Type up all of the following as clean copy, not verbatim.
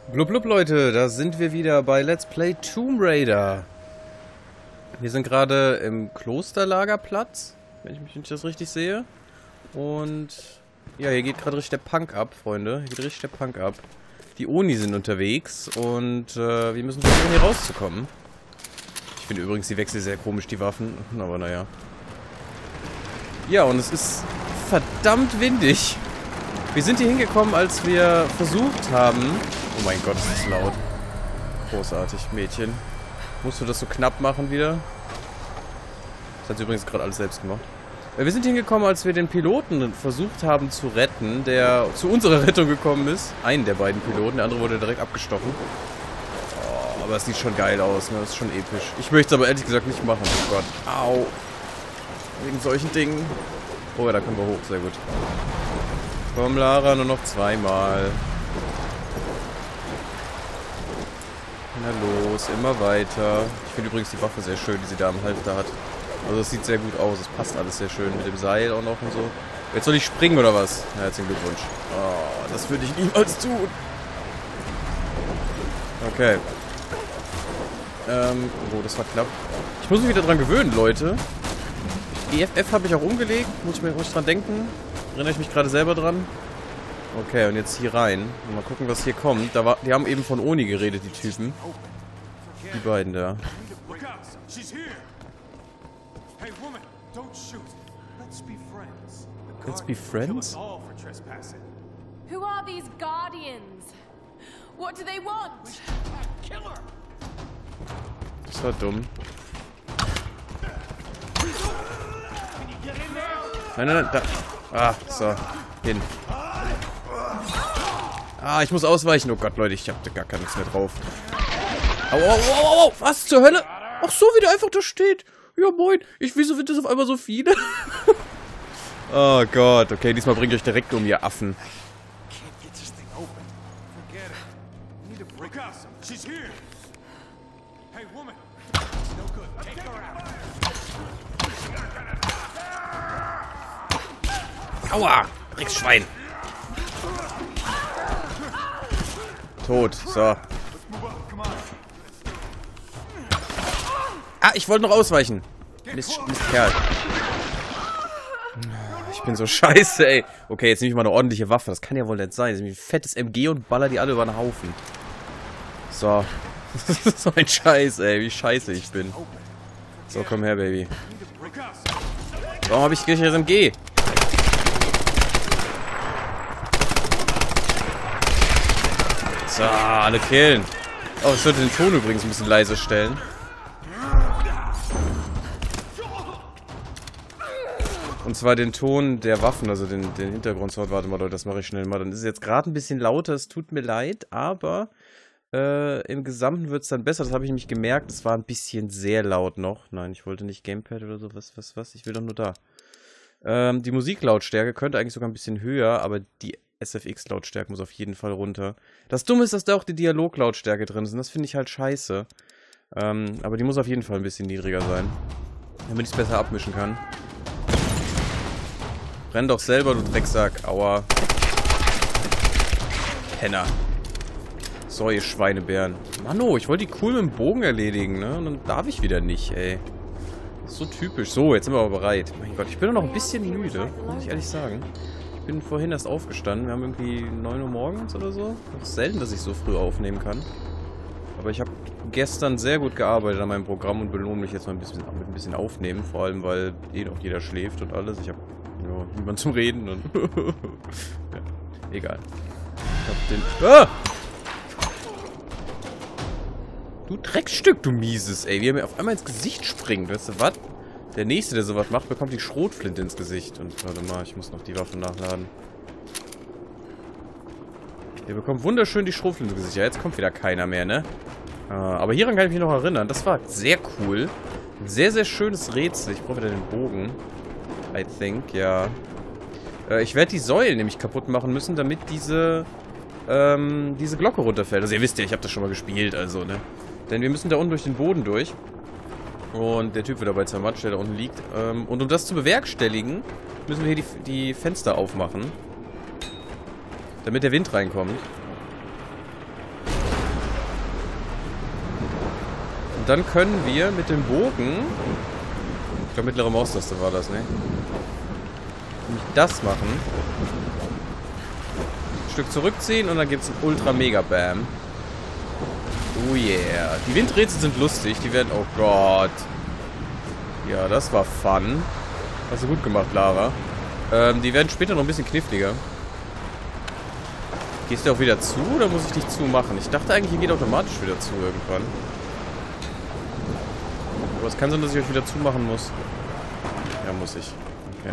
Blub blub Leute, da sind wir wieder bei Let's Play Tomb Raider. Wir sind gerade im Klosterlagerplatz, wenn ich mich das richtig sehe. Und ja, hier geht gerade richtig der Punk ab, Freunde. Hier geht richtig der Punk ab. Die Oni sind unterwegs und wir müssen versuchen, hier rauszukommen. Ich finde übrigens die Wechsel sehr komisch, die Waffen, aber naja. Ja, und es ist verdammt windig. Wir sind hier hingekommen, als wir versucht haben... Oh mein Gott, ist das laut. Großartig, Mädchen. Musst du das so knapp machen wieder? Das hat sie übrigens gerade alles selbst gemacht. Wir sind hingekommen, als wir den Piloten versucht haben zu retten, der zu unserer Rettung gekommen ist. Einen der beiden Piloten, der andere wurde direkt abgestochen. Oh, aber es sieht schon geil aus, ne? Das ist schon episch. Ich möchte es aber ehrlich gesagt nicht machen. Oh Gott. Au. Wegen solchen Dingen. Oh ja, da können wir hoch. Sehr gut. Komm, Lara, nur noch zweimal. Na los, immer weiter. Ich finde übrigens die Waffe sehr schön, die sie da am Halfter hat. Also es sieht sehr gut aus. Es passt alles sehr schön mit dem Seil auch noch und so. Jetzt soll ich springen oder was? Ja, herzlichen Glückwunsch. Oh, das würde ich niemals tun. Okay. Oh, das war knapp. Ich muss mich wieder dran gewöhnen, Leute. EFF habe ich auch umgelegt. Muss ich dran denken. Erinnere ich mich gerade selber dran. Okay, und jetzt hier rein. Mal gucken, was hier kommt. Die haben eben von Oni geredet, die Typen. Die beiden da. Let's be friends? Who are these guardians? What do they want? Das war dumm. Nein, nein, nein, da. Ah, so. Hin. Ah, ich muss ausweichen. Oh Gott, Leute, ich hab da gar nichts mehr drauf. Au, au, au, au, au. Was zur Hölle? Ach so, wie der einfach da steht. Ja, moin. Wieso sind das auf einmal so viele? Oh Gott, okay, diesmal bringt euch direkt um, ihr Affen. Aua, Drecksschwein. Tot, so. Ah, ich wollte noch ausweichen. Mist Kerl. Ich bin so scheiße, ey. Okay, jetzt nehme ich mal eine ordentliche Waffe. Das kann ja wohl nicht sein. Das ist ein fettes MG und baller die alle über den Haufen. So. Das ist so ein Scheiß, ey. Wie scheiße ich bin. So, komm her, Baby. Warum habe ich gleich das MG? So, alle killen. Oh, ich sollte den Ton übrigens ein bisschen leise stellen. Und zwar den Ton der Waffen, also den Hintergrundsound. Warte mal, Leute, das mache ich schnell mal. Dann ist es jetzt gerade ein bisschen lauter, es tut mir leid, aber im Gesamten wird es dann besser. Das habe ich nämlich gemerkt, es war ein bisschen sehr laut noch. Nein, ich wollte nicht Gamepad oder so, was, ich will doch nur da. Die Musiklautstärke könnte eigentlich sogar ein bisschen höher, aber die SFX-Lautstärke muss auf jeden Fall runter. Das Dumme ist, dass da auch die Dialoglautstärke drin ist. Und das finde ich halt scheiße. Aber die muss auf jeden Fall ein bisschen niedriger sein. Damit ich es besser abmischen kann. Renn doch selber, du Drecksack. Aua. Penner. So, ihr Schweinebären. Manno, ich wollte die cool mit dem Bogen erledigen, ne? Und dann darf ich wieder nicht, ey. Das ist so typisch. So, jetzt sind wir aber bereit. Mein Gott, ich bin doch noch ein bisschen müde. Muss ich ehrlich sagen. Ich bin vorhin erst aufgestanden. Wir haben irgendwie 9 Uhr morgens oder so. Das ist selten, dass ich so früh aufnehmen kann. Aber ich habe gestern sehr gut gearbeitet an meinem Programm und belohne mich jetzt mal mit ein bisschen Aufnehmen. Vor allem, weil eh noch jeder schläft und alles. Ich habe ja niemand zum Reden und... ja, egal. Ich hab den... Ah! Du Dreckstück, du Mieses, ey. Wie er mir auf einmal ins Gesicht springt. Weißt du was? Der Nächste, der sowas macht, bekommt die Schrotflinte ins Gesicht. Und warte mal, ich muss noch die Waffe nachladen. Der bekommt wunderschön die Schrotflinte ins Gesicht. Ja, jetzt kommt wieder keiner mehr, ne? Aber hieran kann ich mich noch erinnern. Das war sehr cool. Ein sehr, sehr schönes Rätsel. Ich brauche wieder den Bogen. I think, ja. Ich werde die Säulen nämlich kaputt machen müssen, damit diese Glocke runterfällt. Also ihr wisst ja, ich habe das schon mal gespielt, also, ne? Denn wir müssen da unten durch den Boden durch. Und der Typ wird dabei zermatscht, der da unten liegt. Und um das zu bewerkstelligen, müssen wir hier die Fenster aufmachen. Damit der Wind reinkommt. dann können wir mit dem Bogen... Ich glaube, mittlere Maustaste war das, ne? Nämlich das machen. Ein Stück zurückziehen und dann gibt es einen Ultra-Mega-Bam. Oh yeah. Die Windrätsel sind lustig. Die werden... Oh Gott. Ja, das war fun. Hast du gut gemacht, Lara. Die werden später noch ein bisschen kniffliger. Gehst du auch wieder zu oder muss ich dich zumachen? Ich dachte eigentlich, ihr geht automatisch wieder zu irgendwann. Aber es kann sein, dass ich euch wieder zumachen muss. Ja, muss ich. Okay.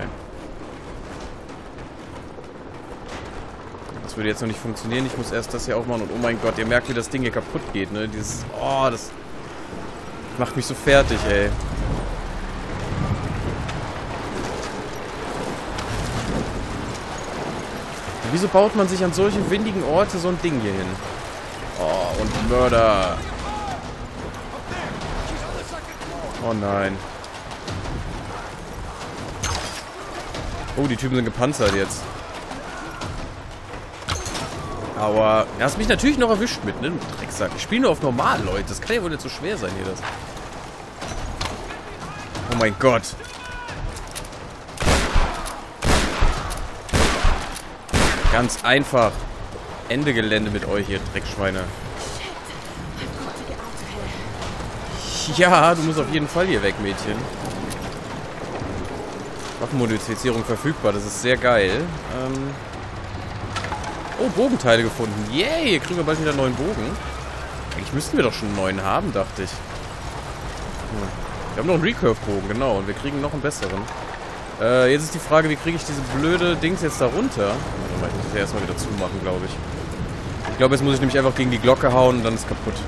Das würde jetzt noch nicht funktionieren. Ich muss erst das hier aufmachen und oh mein Gott, ihr merkt, wie das Ding hier kaputt geht, ne? Dieses... Oh, das macht mich so fertig, ey. Wieso baut man sich an solchen windigen Orte so ein Ding hier hin? Oh, und Mörder. Oh nein. Oh, die Typen sind gepanzert jetzt. Aua. Du hast mich natürlich noch erwischt mit, ne? Du Drecksack. Ich spiele nur auf normal, Leute. Das kann ja wohl nicht so schwer sein hier, das. Oh mein Gott. Ganz einfach. Ende Gelände mit euch hier, Dreckschweine. Ja, du musst auf jeden Fall hier weg, Mädchen. Waffenmodifizierung verfügbar, das ist sehr geil. Oh, Bogenteile gefunden. Yay, hier kriegen wir bald wieder einen neuen Bogen. Eigentlich müssten wir doch schon einen neuen haben, dachte ich. Wir haben noch einen Recurve-Bogen, genau. Und wir kriegen noch einen besseren. Jetzt ist die Frage, wie kriege ich diese blöde Dings jetzt da runter? Ich muss das ja erstmal wieder zumachen, glaube ich. Ich glaube, jetzt muss ich nämlich einfach gegen die Glocke hauen und dann ist kaputt.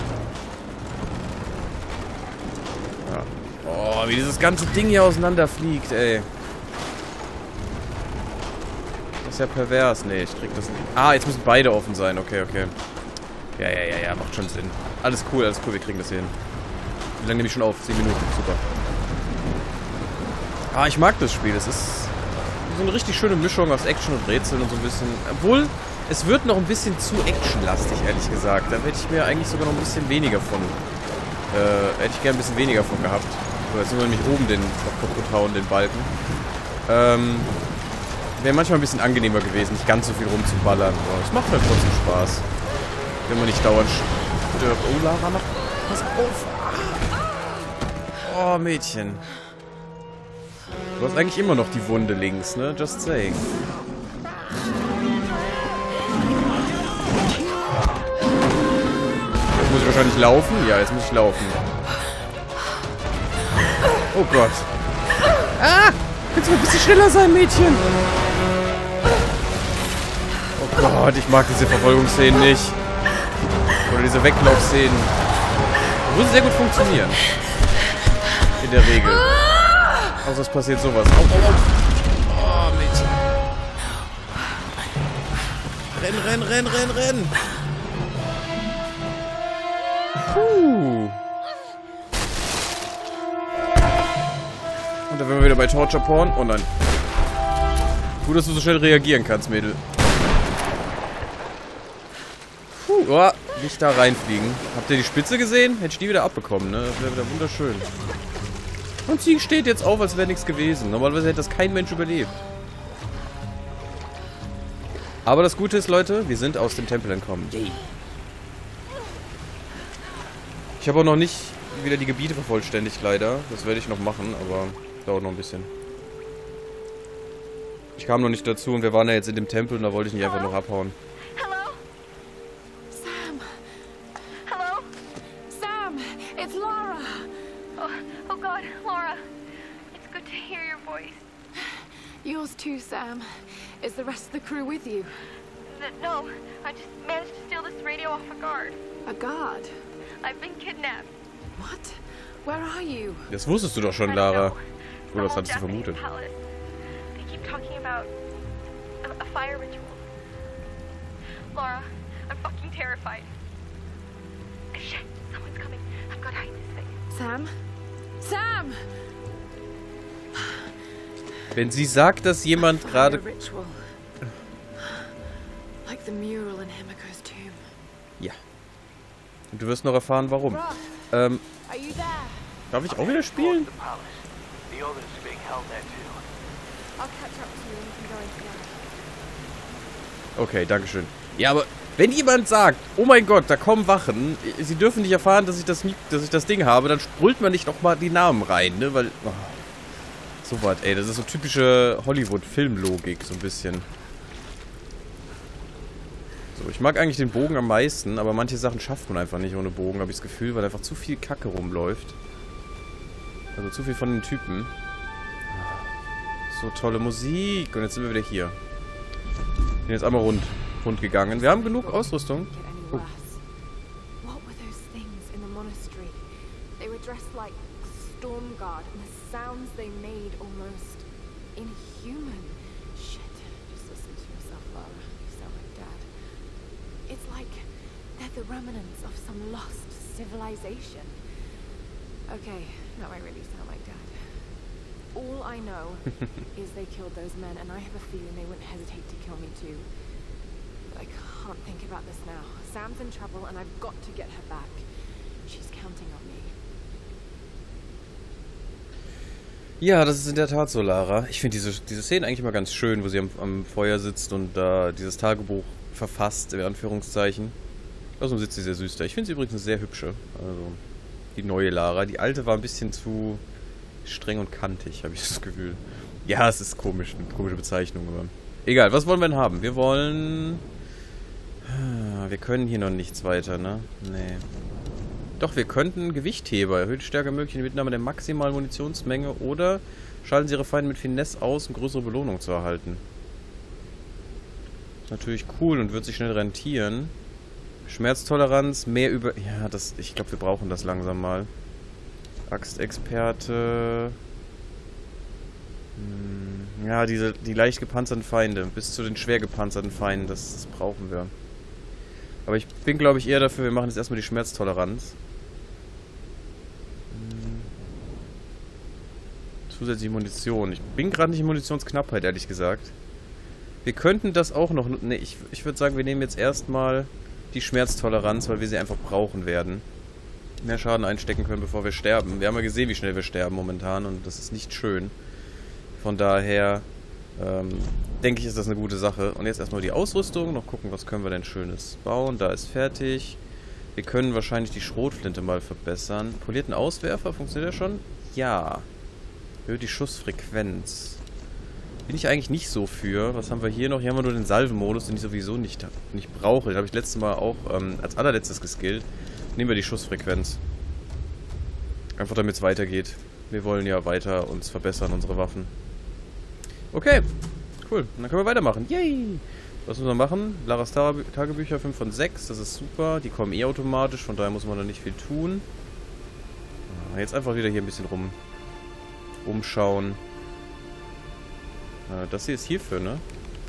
Ja. Oh, wie dieses ganze Ding hier auseinanderfliegt, ey. Das ist ja pervers. Nee, ich krieg das nicht. Ah, jetzt müssen beide offen sein. Okay, okay. Ja, macht schon Sinn. Alles cool, wir kriegen das hier hin. Wie lange nehme ich schon auf? 10 Minuten, super. Ah, ich mag das Spiel. Es ist so eine richtig schöne Mischung aus Action und Rätseln und so ein bisschen... Obwohl, es wird noch ein bisschen zu actionlastig, ehrlich gesagt. Da hätte ich mir eigentlich sogar noch ein bisschen weniger von... hätte ich gerne ein bisschen weniger von gehabt. So, jetzt sind wir nämlich oben den kaputt hauen, den Balken. Wäre manchmal ein bisschen angenehmer gewesen, nicht ganz so viel rumzuballern. Aber es macht mir trotzdem Spaß. Wenn man nicht dauernd stirbt. Oh, Lara, mach... Pass auf! Oh, Mädchen. Du hast eigentlich immer noch die Wunde links, ne? Just saying. Jetzt muss ich wahrscheinlich laufen? Ja, jetzt muss ich laufen. Oh Gott. Ah! Kannst du ein bisschen schneller sein, Mädchen? Oh Gott, ich mag diese Verfolgungsszenen nicht. Oder diese Weglaufszenen. Obwohl sie sehr gut funktionieren. In der Regel. Außer es passiert sowas. Au, au, au. Oh, Mädchen. Renn. Puh. Und dann sind wir wieder bei Torture Porn. Oh nein. Gut, dass du so schnell reagieren kannst, Mädel. Puh. Oh, nicht da reinfliegen. Habt ihr die Spitze gesehen? Hätte ich die wieder abbekommen, ne? Das wäre wieder wunderschön. Und sie steht jetzt auf, als wäre nichts gewesen. Normalerweise hätte das kein Mensch überlebt. Aber das Gute ist, Leute, wir sind aus dem Tempel entkommen. Ich habe auch noch nicht wieder die Gebiete vervollständigt, leider. Das werde ich noch machen, aber dauert noch ein bisschen. Ich kam noch nicht dazu und wir waren ja jetzt in dem Tempel und da wollte ich nicht einfach noch abhauen. Hello? Sam? Hello? Sam, it's Lara. Oh God, Laura. It's good to hear your voice. Yours too, Sam. Is the rest of the crew with you? No, I just managed to steal this radio off a guard. A guard? I've been kidnapped. What? Where are you? Das wusstest du doch schon, Lara. Oder das hattest du vermutet. They keep talking about a fire ritual. Laura, I'm fucking terrified. Shit, someone's coming. I've got to hide this thing. Sam? Sam! Wenn sie sagt, dass jemand gerade... Like the mural in Himiko's tomb. Ja. Und du wirst noch erfahren, warum. Are you there? Darf ich auch wieder spielen? I'll catch up to you and we can go in together. Okay, dankeschön. Ja, aber wenn jemand sagt, oh mein Gott, da kommen Wachen, sie dürfen nicht erfahren, dass ich das Ding habe, dann brüllt man nicht nochmal die Namen rein, ne? Weil, oh, so was, ey, das ist so typische Hollywood-Filmlogik, so ein bisschen. So, ich mag eigentlich den Bogen am meisten, aber manche Sachen schafft man einfach nicht ohne Bogen, habe ich das Gefühl, weil einfach zu viel Kacke rumläuft. Also zu viel von den Typen. So tolle Musik. Und jetzt sind wir wieder hier. Sind jetzt einmal rund gegangen. Wir haben genug Ausrüstung. Oh. What were those things in the monastery? They were dressed like storm guard, and the sounds they made almost inhuman. Shit, just listen to yourself, Lara. You sound like Dad. It's like they're the remnants of some lost civilization. Okay, now I really sound like Dad. All I know is they killed those men, and I have a feeling they wouldn't hesitate to kill me too. But I can't think about this now. Sam's in trouble, and I've got to get her back. She's counting on me. Ja, das ist in der Tat so, Lara. Ich finde diese Szene eigentlich immer ganz schön, wo sie am Feuer sitzt und da dieses Tagebuch verfasst, in Anführungszeichen. Außerdem sitzt sie sehr süß da. Ich finde sie übrigens eine sehr hübsche. Also, die neue Lara. Die alte war ein bisschen zu streng und kantig, habe ich das Gefühl. Ja, es ist komisch, eine komische Bezeichnung, aber egal, was wollen wir denn haben? Wir wollen... Wir können hier noch nichts weiter, ne? Nee. Doch, wir könnten Gewichtheber. Erhöht die Stärke möglich die Mitnahme der maximalen Munitionsmenge oder schalten sie ihre Feinde mit Finesse aus, um größere Belohnung zu erhalten. Ist natürlich cool und wird sich schnell rentieren. Schmerztoleranz, mehr über... Ja, ich glaube, wir brauchen das langsam mal. Axtexperte. Ja, die leicht gepanzerten Feinde. Bis zu den schwer gepanzerten Feinden. Das brauchen wir. Aber ich bin, glaube ich, eher dafür, wir machen jetzt erstmal die Schmerztoleranz. Zusätzliche Munition. Ich bin gerade nicht in Munitionsknappheit, ehrlich gesagt. Wir könnten das auch noch... Ne, ich würde sagen, wir nehmen jetzt erstmal die Schmerztoleranz, weil wir sie einfach brauchen werden. Mehr Schaden einstecken können, bevor wir sterben. Wir haben ja gesehen, wie schnell wir sterben momentan und das ist nicht schön. Von daher denke ich, ist das eine gute Sache. Und jetzt erstmal die Ausrüstung, noch gucken, was können wir denn Schönes bauen. Da ist fertig. Wir können wahrscheinlich die Schrotflinte mal verbessern. Polierten Auswerfer, funktioniert der schon? Ja. Erhöht die Schussfrequenz. Bin ich eigentlich nicht so für. Was haben wir hier noch? Hier haben wir nur den Salvenmodus, den ich sowieso nicht brauche. Den habe ich letztes Mal auch als allerletztes geskillt. Nehmen wir die Schussfrequenz. Einfach damit es weitergeht. Wir wollen ja weiter uns verbessern, unsere Waffen. Okay, cool. Und dann können wir weitermachen. Yay! Was müssen wir machen? Laras Tagebücher 5 von 6. Das ist super. Die kommen eh automatisch, von daher muss man da nicht viel tun. Jetzt einfach wieder hier ein bisschen umschauen. Das hier ist hierfür, ne?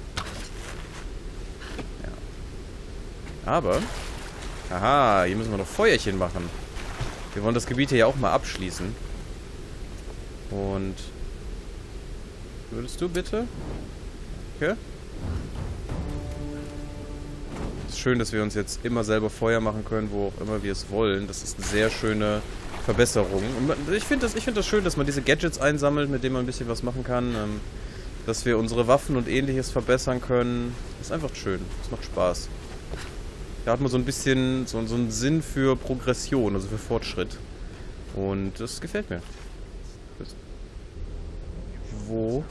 Ja. Aber... Aha, hier müssen wir noch Feuerchen machen. Wir wollen das Gebiet hier ja auch mal abschließen. Und... Würdest du bitte? Okay. Es ist schön, dass wir uns jetzt immer selber Feuer machen können, wo auch immer wir es wollen. Das ist eine sehr schöne Verbesserung. Und ich finde das schön, dass man diese Gadgets einsammelt, mit denen man ein bisschen was machen kann. Dass wir unsere Waffen und ähnliches verbessern können. Das ist einfach schön. Das macht Spaß. Da hat man so ein bisschen so einen Sinn für Progression, also für Fortschritt. Und das gefällt mir. Wo?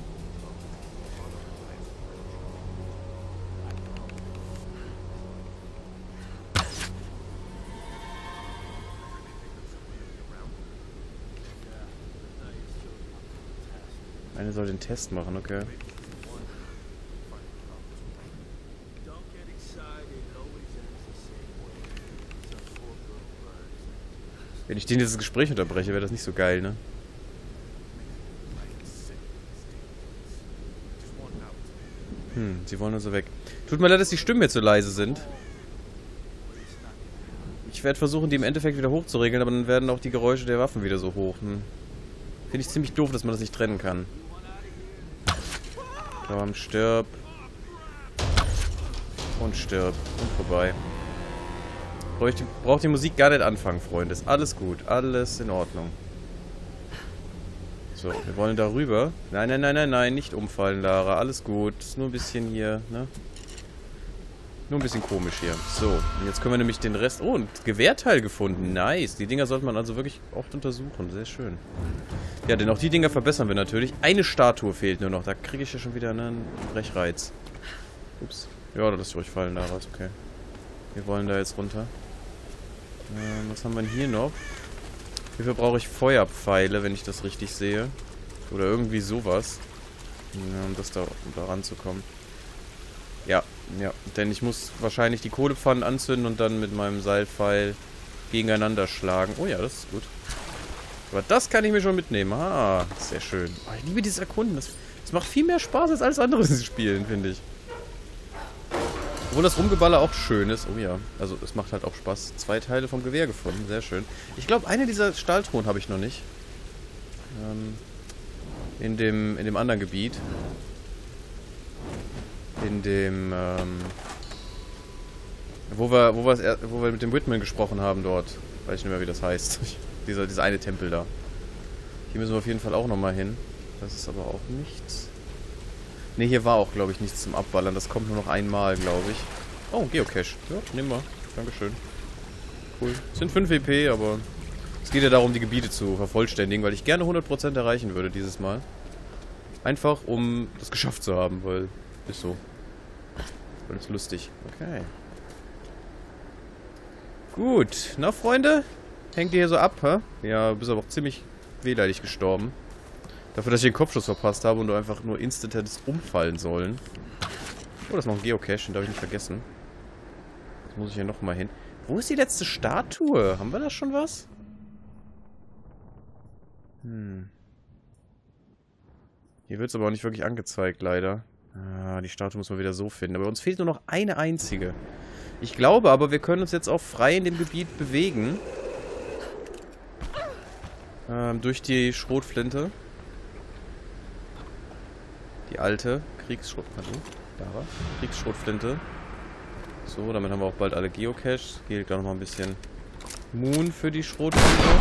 Eine soll den Test machen, okay. Wenn ich denen dieses Gespräch unterbreche, wäre das nicht so geil, ne? Sie wollen also weg. Tut mir leid, dass die Stimmen jetzt so leise sind. Ich werde versuchen, die im Endeffekt wieder hochzuregeln, aber dann werden auch die Geräusche der Waffen wieder so hoch. Finde ich ziemlich doof, dass man das nicht trennen kann. Komm, stirb. Und stirb. Und vorbei. Braucht die Musik gar nicht anfangen, Freunde. Ist alles gut. Alles in Ordnung. So, wir wollen da rüber. Nein, nein, nein, nein, nein. Nicht umfallen, Lara. Alles gut. Ist nur ein bisschen hier, ne? Nur ein bisschen komisch hier. So, und jetzt können wir nämlich den Rest... Oh, ein Gewehrteil gefunden. Nice. Die Dinger sollte man also wirklich oft untersuchen. Sehr schön. Ja, denn auch die Dinger verbessern wir natürlich. Eine Statue fehlt nur noch. Da kriege ich ja schon wieder einen Brechreiz. Ups. Ja, das ist ruhig fallen, Lara. Ist okay. Wir wollen da jetzt runter. Was haben wir denn hier noch? Hierfür brauche ich Feuerpfeile, wenn ich das richtig sehe. Oder irgendwie sowas. Ja, um das da ranzukommen. Ja, ja. Denn ich muss wahrscheinlich die Kohlepfannen anzünden und dann mit meinem Seilpfeil gegeneinander schlagen. Oh ja, das ist gut. Aber das kann ich mir schon mitnehmen. Ah, sehr schön. Oh, ich liebe dieses Erkunden. Das macht viel mehr Spaß als alles andere in Spielen, finde ich. Obwohl das Rumgeballer auch schön ist. Oh ja, also es macht halt auch Spaß. 2 Teile vom Gewehr gefunden, sehr schön. Ich glaube, eine dieser Stahltruhen habe ich noch nicht. In dem anderen Gebiet. In dem, wo wir mit dem Whitman gesprochen haben dort. Weiß ich nicht mehr, wie das heißt. dieser eine Tempel da. Hier müssen wir auf jeden Fall auch nochmal hin. Das ist aber auch nichts. Ne, hier war auch, glaube ich, nichts zum Abballern. Das kommt nur noch einmal, glaube ich. Oh, Geocache. Ja, nehmen wir. Dankeschön. Cool. Es sind 5 WP, aber es geht ja darum, die Gebiete zu vervollständigen, weil ich gerne 100% erreichen würde dieses Mal. Einfach, um das geschafft zu haben, weil ist so. Weil ist lustig. Okay. Gut. Na, Freunde? Hängt ihr hier so ab, hä? Ja, bist aber auch ziemlich wehleidig gestorben. Dafür, dass ich den Kopfschuss verpasst habe und du einfach nur instant hättest umfallen sollen. Oh, das ist noch ein Geocache, den darf ich nicht vergessen. Jetzt muss ich hier nochmal hin. Wo ist die letzte Statue? Haben wir da schon was? Hier wird es aber auch nicht wirklich angezeigt, leider. Ah, die Statue muss man wieder so finden. Aber uns fehlt nur noch eine einzige. Ich glaube aber, wir können uns jetzt auch frei in dem Gebiet bewegen. Durch die Schrotflinte. Die alte Kriegsschrotflinte. So, damit haben wir auch bald alle Geocaches. Hier liegt auch noch mal ein bisschen Moon für die Schrotflinte.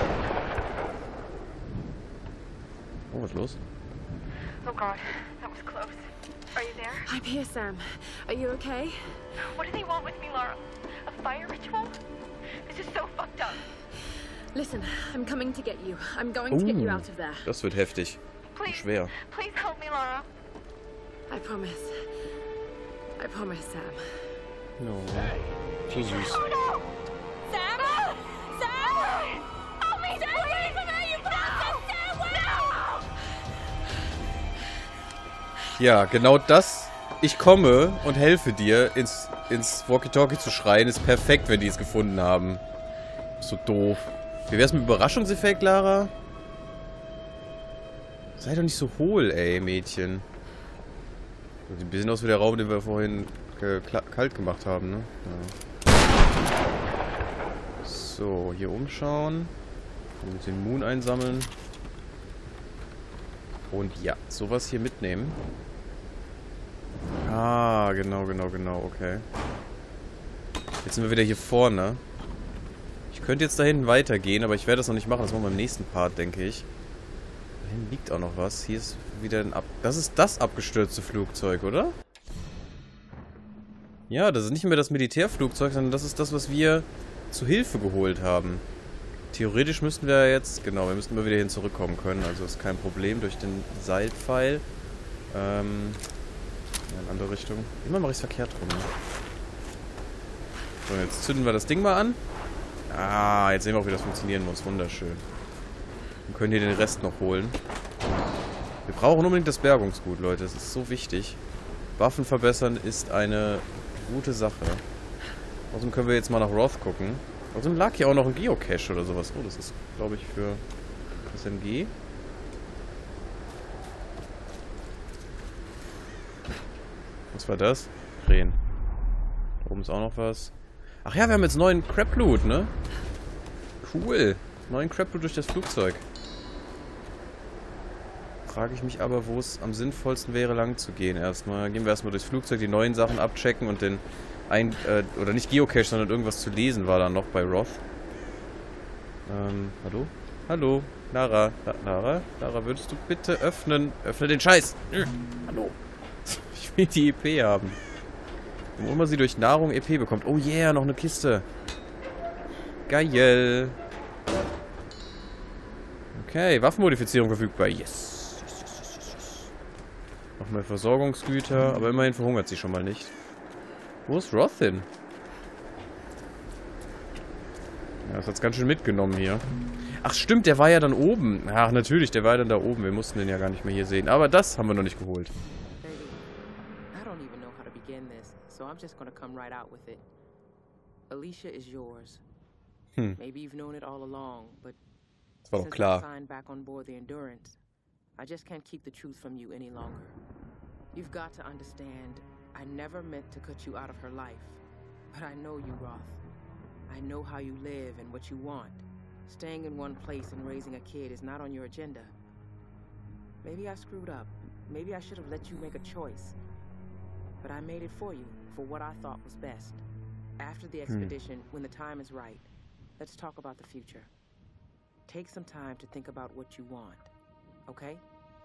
Oh, was ist los? Oh God, that was close. Are you there? I'm here, Sam. Are you okay? What do they want with me, Laura? A fire ritual? This is so fucked up. Listen, I'm coming to get you. I'm going to get you out of there. Das wird heftig. Please, Schwer. please help me, Laura. I promise. I promise, Sam. No. So süß. Oh no! Sam! No! Sam! Help me! Stay away from her, you bastard! Stay away! No! Ja, genau das. Ich komme und helfe dir, ins Walkie-Talkie zu schreien, ist perfekt, wenn die es gefunden haben. So doof. Wie wär's mit Überraschungseffekt, Lara? Sei doch nicht so hohl, ey, Mädchen. Sieht ein bisschen aus wie der Raum, den wir vorhin kalt gemacht haben, ne? Ja. So, hier umschauen. Den Moon einsammeln. Und ja, sowas hier mitnehmen. Ah, genau, okay. Jetzt sind wir wieder hier vorne. Ich könnte jetzt da hinten weitergehen, aber ich werde das noch nicht machen. Das machen wir im nächsten Part, denke ich. Da hinten liegt auch noch was. Hier ist wieder ein Das ist das abgestürzte Flugzeug, oder? Ja, das ist nicht mehr das Militärflugzeug, sondern das ist das, was wir zu Hilfe geholt haben. Theoretisch müssten wir jetzt... Genau, wir müssten mal wieder hin zurückkommen können. Also ist kein Problem durch den Seilpfeil. Ja, in andere Richtung. Immer mache ich es verkehrt rum, ne? So, jetzt zünden wir das Ding mal an. Ah, jetzt sehen wir auch, wie das funktionieren muss. Wunderschön. Wir können hier den Rest noch holen. Wir brauchen unbedingt das Bergungsgut, Leute. Das ist so wichtig. Waffen verbessern ist eine gute Sache. Außerdem können wir jetzt mal nach Roth gucken. Außerdem lag hier auch noch ein Geocache oder sowas. Oh, das ist, glaube ich, für SMG. Was war das? Krähen. Da oben ist auch noch was. Ach ja, wir haben jetzt neuen Crap-Loot, ne? Cool. Neuen Crap-Loot durch das Flugzeug. Frage ich mich aber, wo es am sinnvollsten wäre, lang zu gehen erstmal. Gehen wir erstmal durchs Flugzeug, die neuen Sachen abchecken und den oder nicht Geocache, sondern irgendwas zu lesen war da noch bei Roth. Hallo? Hallo? Lara? Lara, würdest du bitte öffnen? Öffne den Scheiß! Hallo? Ich will die EP haben. Wo immer sie durch Nahrung EP bekommt. Oh yeah, noch eine Kiste. Geil. Okay, Waffenmodifizierung verfügbar. Yes. Noch mehr Versorgungsgüter, aber immerhin verhungert sie schon mal nicht. Wo ist Roth hin? Ja, das hat's ganz schön mitgenommen hier. Ach stimmt, der war ja dann oben. Ach natürlich, der war dann da oben. Wir mussten den ja gar nicht mehr hier sehen. Aber das haben wir noch nicht geholt. I don't even know how to begin this, so I'm just gonna come right out with it. Alicia is yours. Maybe you've known it all along, but Das war doch since I klar. signed back on board the Endurance, I just can't keep the truth from you any longer. You've got to understand, I never meant to cut you out of her life. But I know you, Roth. I know how you live and what you want. Staying in one place and raising a kid is not on your agenda. Maybe I screwed up. Maybe I should have let you make a choice. But I made it for you, for what I thought was best. After the expedition, when the time is right, let's talk about the future. Take some time to think about what you want, okay?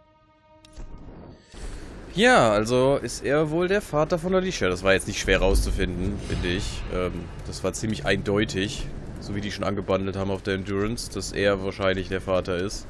Ja, also ist er wohl der Vater von Alicia. Das war jetzt nicht schwer rauszufinden, finde ich. Das war ziemlich eindeutig, so wie die schon angebandelt haben auf der Endurance, dass er wahrscheinlich der Vater ist.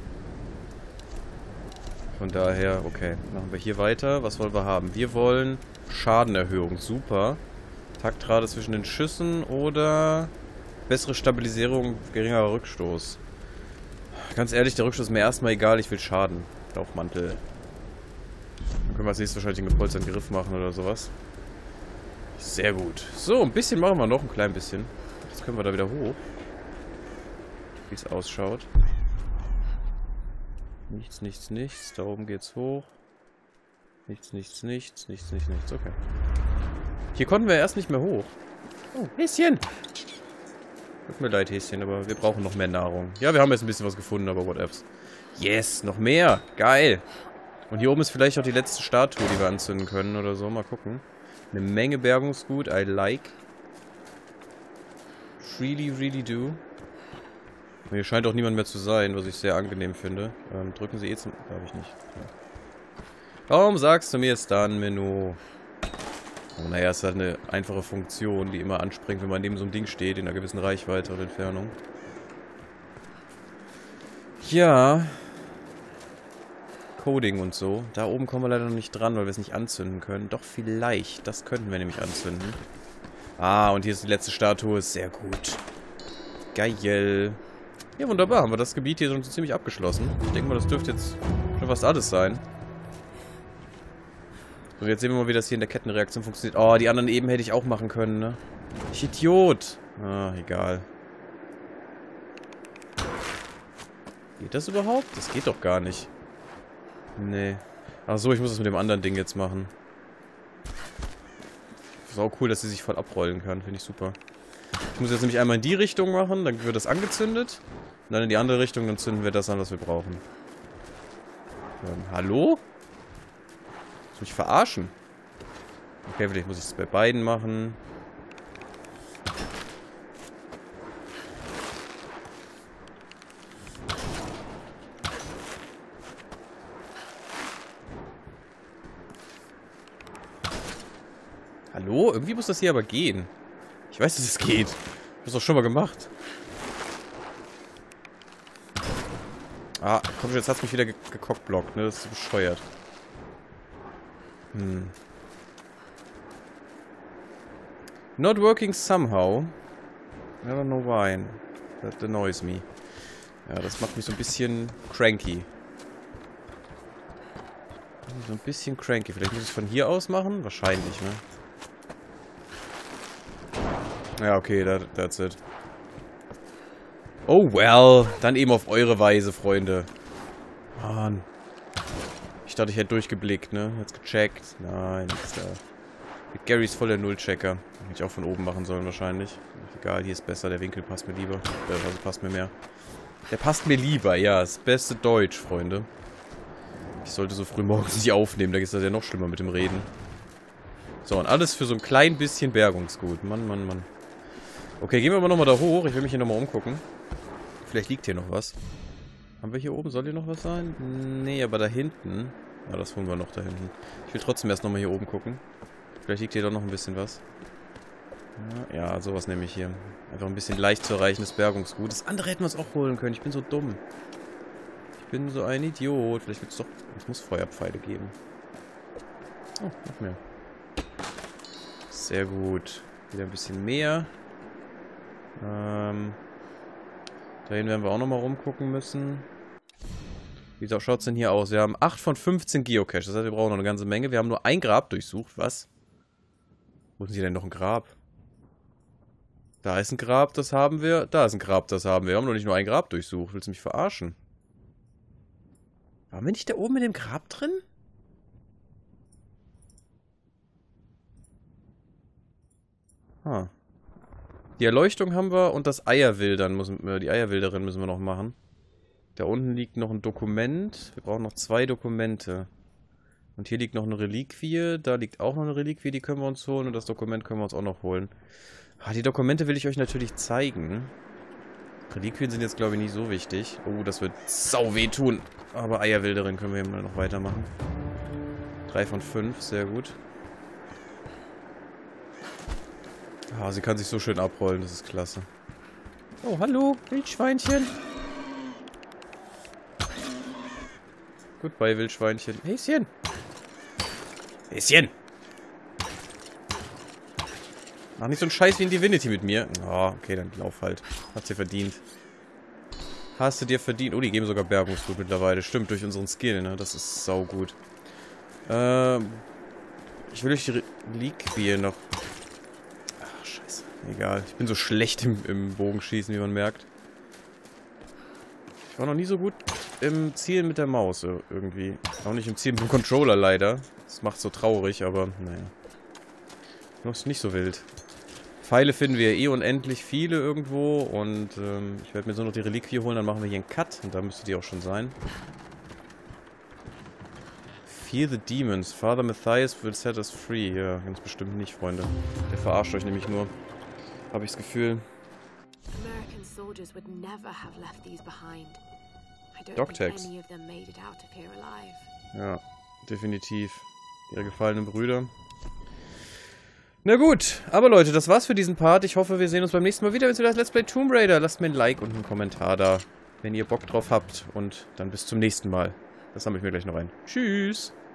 Von daher, okay, machen wir hier weiter. Was wollen wir haben? Wir wollen Schadenerhöhung, super. Taktrate zwischen den Schüssen oder bessere Stabilisierung, geringerer Rückstoß. Ganz ehrlich, der Rückstoß ist mir erstmal egal, ich will Schaden. Laufmantel. Dann können wir als nächstes wahrscheinlich den gepolsterten Griff machen oder sowas. Sehr gut. So, ein bisschen machen wir noch, ein klein bisschen. Jetzt können wir da wieder hoch. Wie es ausschaut. Nichts, nichts, nichts. Da oben geht's hoch. Nichts, nichts, nichts. Nichts, nichts, nichts. Okay. Hier konnten wir erst nicht mehr hoch. Oh, Häschen! Tut mir leid, Häschen, aber wir brauchen noch mehr Nahrung. Ja, wir haben jetzt ein bisschen was gefunden, aber whatevs. Yes, noch mehr! Geil! Und hier oben ist vielleicht auch die letzte Statue, die wir anzünden können oder so. Mal gucken. Eine Menge Bergungsgut. I like. Really, really do. Und hier scheint auch niemand mehr zu sein, was ich sehr angenehm finde. Drücken Sie zum... Darf ich nicht. Ja. Warum sagst du mir jetzt dann, Menno? Oh, naja, es hat eine einfache Funktion, die immer anspringt, wenn man neben so einem Ding steht, in einer gewissen Reichweite oder Entfernung. Ja... Coding und so. Da oben kommen wir leider noch nicht dran, weil wir es nicht anzünden können. Doch vielleicht. Das könnten wir nämlich anzünden. Ah, und hier ist die letzte Statue. Sehr gut. Geil. Ja, wunderbar. Haben wir das Gebiet hier schon so ziemlich abgeschlossen. Ich denke mal, das dürfte jetzt schon fast alles sein. So, jetzt sehen wir mal, wie das hier in der Kettenreaktion funktioniert. Oh, die anderen eben hätte ich auch machen können, ne? Ich Idiot. Ah, egal. Geht das überhaupt? Das geht doch gar nicht. Nee. Ach so, ich muss das mit dem anderen Ding jetzt machen. Sau cool, dass sie sich voll abrollen kann. Finde ich super. Ich muss jetzt nämlich einmal in die Richtung machen, dann wird das angezündet. Und dann in die andere Richtung, dann zünden wir das an, was wir brauchen. Hallo? Muss mich verarschen? Okay, vielleicht muss ich es bei beiden machen. Hallo? Irgendwie muss das hier aber gehen. Ich weiß, dass es geht. Ich habe es doch schon mal gemacht. Ah, komm schon, jetzt hat es mich wieder gecockblockt, ne? Das ist so bescheuert. Not working somehow. I don't know why. That annoys me. Ja, das macht mich so ein bisschen cranky. So ein bisschen cranky. Vielleicht muss ich es von hier aus machen? Wahrscheinlich, ne? Ja, okay, that's it. Oh, well. Dann eben auf eure Weise, Freunde. Mann. Ich dachte, ich hätte durchgeblickt, ne? Jetzt gecheckt. Nein, nichts da. Gary ist voll der Nullchecker. Hätte ich auch von oben machen sollen, wahrscheinlich. Egal, hier ist besser. Der Winkel passt mir lieber. Also passt mir mehr. Der passt mir lieber, ja. Das beste Deutsch, Freunde. Ich sollte so früh morgens nicht aufnehmen. Da ist das ja noch schlimmer mit dem Reden. So, und alles für so ein klein bisschen Bergungsgut. Mann, Mann, Mann. Okay, gehen wir aber nochmal da hoch. Ich will mich hier nochmal umgucken. Vielleicht liegt hier noch was. Haben wir hier oben? Soll hier noch was sein? Nee, aber da hinten... Ja, das holen wir noch da hinten. Ich will trotzdem erst nochmal hier oben gucken. Vielleicht liegt hier doch noch ein bisschen was. Ja, sowas nehme ich hier. Einfach ein bisschen leicht zu erreichendes Bergungsgut. Das andere hätten wir uns auch holen können. Ich bin so dumm. Ich bin so ein Idiot. Vielleicht wird es doch... Es muss Feuerpfeile geben. Oh, noch mehr. Sehr gut. Wieder ein bisschen mehr. Dahin werden wir auch nochmal rumgucken müssen. Wie schaut es denn hier aus? Wir haben 8 von 15 Geocaches. Das heißt, wir brauchen noch eine ganze Menge. Wir haben nur ein Grab durchsucht. Was? Wo ist hier denn noch ein Grab? Da ist ein Grab, das haben wir. Da ist ein Grab, das haben wir. Wir haben noch nicht nur ein Grab durchsucht. Willst du mich verarschen? Waren wir nicht da oben in dem Grab drin? Die Erleuchtung haben wir und das Eierwildern müssen wir, die Eierwilderin müssen wir noch machen. Da unten liegt noch ein Dokument. Wir brauchen noch 2 Dokumente. Und hier liegt noch eine Reliquie. Da liegt auch noch eine Reliquie, die können wir uns holen. Und das Dokument können wir uns auch noch holen. Die Dokumente will ich euch natürlich zeigen. Reliquien sind jetzt, glaube ich, nicht so wichtig. Oh, das wird sau weh tun. Aber Eierwilderin können wir hier mal noch weitermachen. 3 von 5, sehr gut. Sie kann sich so schön abrollen, das ist klasse. Oh, hallo, Wildschweinchen. Goodbye, Wildschweinchen. Häschen. Häschen. Mach nicht so einen Scheiß wie in Divinity mit mir. Oh, okay, dann lauf halt. Hast dir verdient. Hast du dir verdient. Oh, die geben sogar Bergungsgut mittlerweile. Stimmt, durch unseren Skill, ne? Das ist saugut. Ich will euch die Reliquie noch... Ach, scheiße. Egal. Ich bin so schlecht im Bogenschießen, wie man merkt. Ich war noch nie so gut im Zielen mit der Maus irgendwie. Auch nicht im Zielen mit dem Controller leider. Das macht so traurig, aber naja. Noch nicht so wild. Pfeile finden wir eh unendlich viele irgendwo und ich werde mir so noch die Reliquie holen, dann machen wir hier einen Cut und da müsste die auch schon sein. Fear the Demons. Father Matthias will set us free. Ja, ganz bestimmt nicht, Freunde. Der verarscht euch nämlich nur. Habe ich das Gefühl. American soldiers would never have left these behind. I don't think Dogtags. any of them made it out of here alive. Ja, definitiv. Ihre gefallenen Brüder. Na gut, aber Leute, das war's für diesen Part. Ich hoffe, wir sehen uns beim nächsten Mal wieder, wenn es wieder das Let's Play Tomb Raider. Lasst mir ein Like und einen Kommentar da, wenn ihr Bock drauf habt. Und dann bis zum nächsten Mal. Das sammle ich mir gleich noch ein. Tschüss!